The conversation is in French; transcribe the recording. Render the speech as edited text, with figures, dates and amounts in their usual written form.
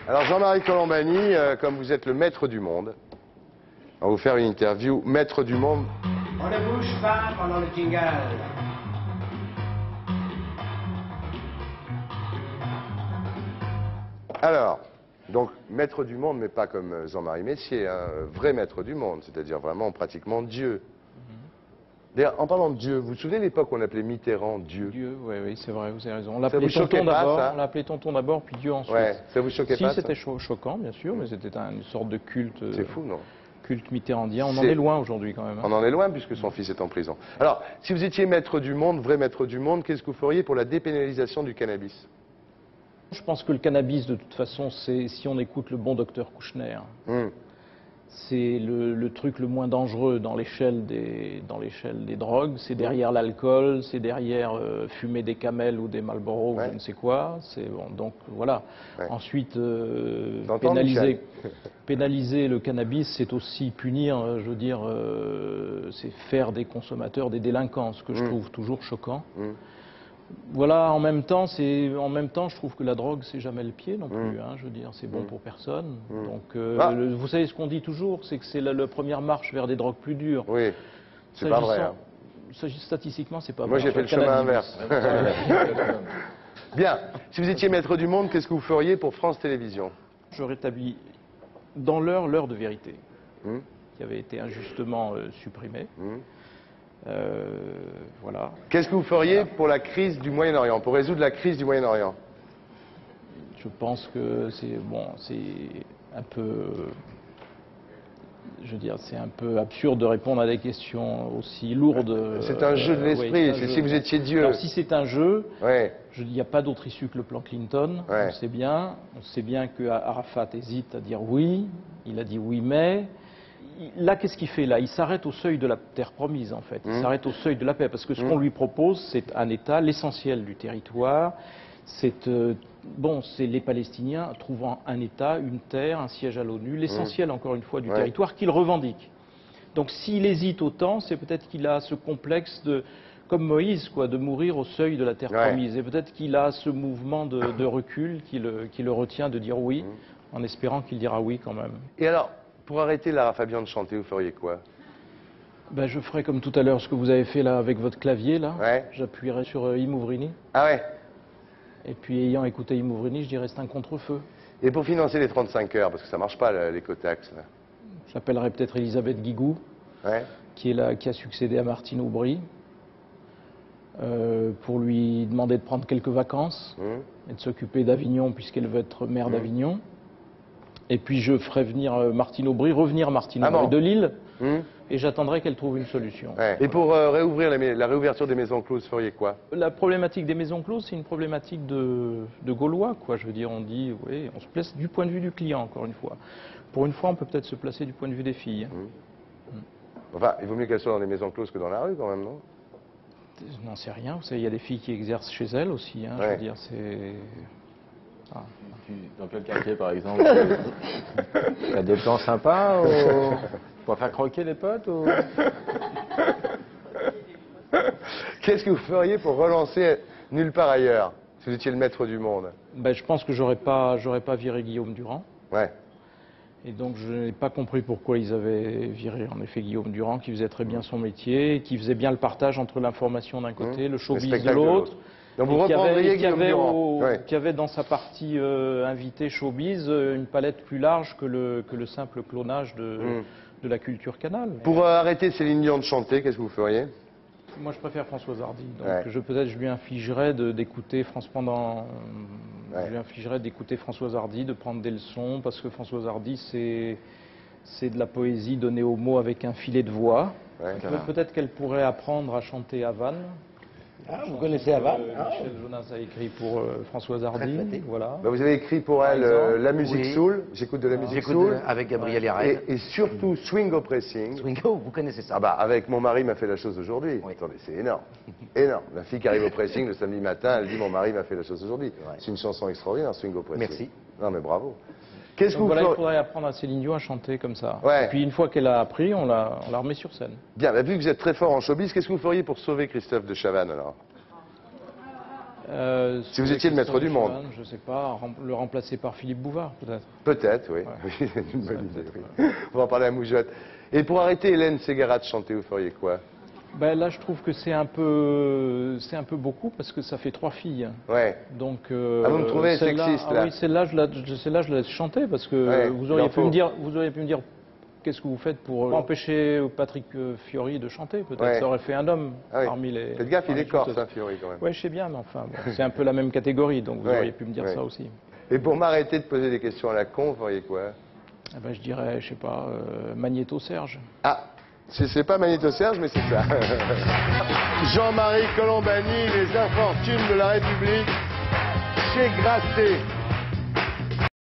Alors Jean-Marie Colombani, comme vous êtes le maître du monde, on va vous faire une interview maître du monde. On ne bouge pas pendant le jingle. Alors, donc maître du monde, mais pas comme Jean-Marie Messier, hein, vrai maître du monde, c'est-à-dire vraiment pratiquement Dieu. D'ailleurs, en parlant de Dieu, vous vous souvenez de l'époque où on appelait Mitterrand Dieu? Dieu, oui, oui, c'est vrai, vous avez raison. On Ça l'appelait vous choquait tonton pas, d'abord, ça? on l'appelait tonton d'abord, puis Dieu ensuite. Ouais, ça vous choquait Si, pas? c'était choquant, bien sûr, mais c'était une sorte de culte. C'est fou, non? Culte mitterrandien. On en est loin aujourd'hui quand même. On en est loin puisque son fils est en prison. Alors, si vous étiez maître du monde, vrai maître du monde, qu'est-ce que vous feriez pour la dépénalisation du cannabis? Je pense que le cannabis, de toute façon, c'est, si on écoute le bon docteur Kouchner, c'est le truc le moins dangereux dans l'échelle des drogues. C'est derrière l'alcool, c'est derrière fumer des camels ou des Marlboro ou je ne sais quoi. C'est bon, donc voilà. Ouais. Ensuite, Michel. pénaliser le cannabis, c'est aussi punir, je veux dire, c'est faire des consommateurs des délinquants, ce que je trouve toujours choquant. Voilà, en même temps, je trouve que la drogue, c'est jamais le pied non plus. Hein, je veux dire, c'est bon pour personne. Donc, vous savez ce qu'on dit toujours, c'est que c'est la première marche vers des drogues plus dures. Oui, c'est pas vrai. Hein. Statistiquement, c'est pas vrai. Moi, j'ai fait le chemin inverse. Bien. Si vous étiez maître du monde, qu'est-ce que vous feriez pour France Télévisions? Je rétablis dans l'heure de vérité, qui avait été injustement supprimée. Voilà. Qu'est-ce que vous feriez pour la crise du Moyen-Orient, pour résoudre la crise du Moyen-Orient? Je pense que c'est un peu, je veux dire, c'est un peu absurde de répondre à des questions aussi lourdes. C'est un jeu de l'esprit, c'est si vous étiez Dieu. Alors si c'est un jeu, ouais. Il n'y a pas d'autre issue que le plan Clinton. Ouais. On sait bien que Arafat hésite à dire oui. Il a dit oui, mais là, qu'est-ce qu'il fait là? Il s'arrête au seuil de la terre promise, en fait. Il s'arrête au seuil de la paix, parce que ce qu'on lui propose, c'est un État, l'essentiel du territoire. C'est les Palestiniens trouvant un État, une terre, un siège à l'ONU, l'essentiel, encore une fois, du territoire qu'ils revendiquent. Donc, s'il hésite autant, c'est peut-être qu'il a ce complexe de, comme Moïse, quoi, de mourir au seuil de la terre promise. Et peut-être qu'il a ce mouvement de recul qui le retient de dire oui, en espérant qu'il dira oui quand même. Et alors, pour arrêter Lara Fabian de chanter, vous feriez quoi? Ben, je ferai comme tout à l'heure ce que vous avez fait là avec votre clavier là. Ouais. J'appuierai sur Imouvrini. Ah ouais. Et puis ayant écouté Imouvrini, je dirais c'est un contre-feu. Et pour financer les 35 heures, parce que ça marche pas l'écotaxe. J'appellerai peut-être Elisabeth Guigou, qui a succédé à Martine Aubry, pour lui demander de prendre quelques vacances et de s'occuper d'Avignon puisqu'elle veut être maire d'Avignon. Et puis je ferai venir Martine Aubry, revenir Martine Aubry de Lille, et j'attendrai qu'elle trouve une solution. Et pour réouvrir la réouverture des maisons closes, feriez quoi? La problématique des maisons closes, c'est une problématique de Gaulois, quoi. Je veux dire, on dit, oui, on se place du point de vue du client, encore une fois. Pour une fois, on peut peut-être se placer du point de vue des filles. Enfin, il vaut mieux qu'elles soient dans des maisons closes que dans la rue, quand même, non? Je n'en sais rien. Vous savez, il y a des filles qui exercent chez elles aussi. Hein, je veux dire, c'est... Dans quel quartier, par exemple? T'as des plans sympas pour faire croquer les potes ou... Qu'est-ce que vous feriez pour relancer Nulle part ailleurs, si vous étiez le maître du monde? Ben, je pense que j'aurais pas viré Guillaume Durand. Ouais. Et donc, je n'ai pas compris pourquoi ils avaient viré, en effet, Guillaume Durand, qui faisait très bien son métier, qui faisait bien le partage entre l'information d'un côté, le showbiz de l'autre. Donc vous reprendriez Guillaume Durand. Qui avait dans sa partie invité showbiz une palette plus large que le simple clonage de la culture canal. Pour arrêter Céline Dion de chanter, qu'est-ce que vous feriez? Moi, je préfère Françoise Hardy. Donc, peut-être, je lui infligerais d'écouter Je lui infligerais d'écouter Françoise Hardy, de prendre des leçons, parce que Françoise Hardy, c'est de la poésie donnée aux mots avec un filet de voix. Peut-être qu'elle pourrait apprendre à chanter Havane. Ah, vous connaissez Havane? Michel Jonas a écrit pour Françoise Hardy. Voilà. Bah, vous avez écrit pour elle la musique soul. J'écoute de la musique soul. Avec Gabriel Yared. Et surtout Swingo Pressing. Swingo, vous connaissez ça? Ah bah avec Mon mari m'a fait la chose aujourd'hui. Attendez, c'est énorme. Énorme. La fille qui arrive au pressing le samedi matin, elle dit Mon mari m'a fait la chose aujourd'hui. C'est une chanson extraordinaire, Swingo Pressing. Merci. Non mais bravo. Qu'est-ce que vous il faudrait apprendre à Céline Dion à chanter comme ça. Et puis une fois qu'elle a appris, on la remet sur scène. Bien, bah, vu que vous êtes très fort en showbiz, qu'est-ce que vous feriez pour sauver Christophe de Chavannes alors? Si vous étiez le maître du monde. Je ne sais pas, le remplacer par Philippe Bouvard, peut-être. Peut-être, oui. Ouais. Oui, c'est une bonne idée. Oui. On va en parler à Moujotte. Et pour arrêter Hélène Ségara de chanter, vous feriez quoi? Ben là, je trouve que c'est un peu beaucoup parce que ça fait 3 filles. Ouais. Donc, Ah, vous me trouvez sexiste, là? Oui, celle-là, je la laisse chanter parce que Ouais, vous auriez il en pu faut. me dire, qu'est-ce que vous faites pour empêcher Patrick Fiori de chanter, peut-être. Ouais. Ça aurait fait un homme Ah oui. parmi les. Faites gaffe, il parmi est les corse, chanteuses. hein, Fiori, quand même. Oui, je sais bien, mais enfin, bon, c'est un peu la même catégorie, donc vous Ouais, auriez pu me dire ouais. ça aussi. Et pour m'arrêter de poser des questions à la con, vous feriez quoi? Eh ben, je dirais, je sais pas, Magnéto Serge. Ah, c'est pas Magnéto Serge, mais c'est ça. Jean-Marie Colombani, les infortunes de la République, chez Grasset.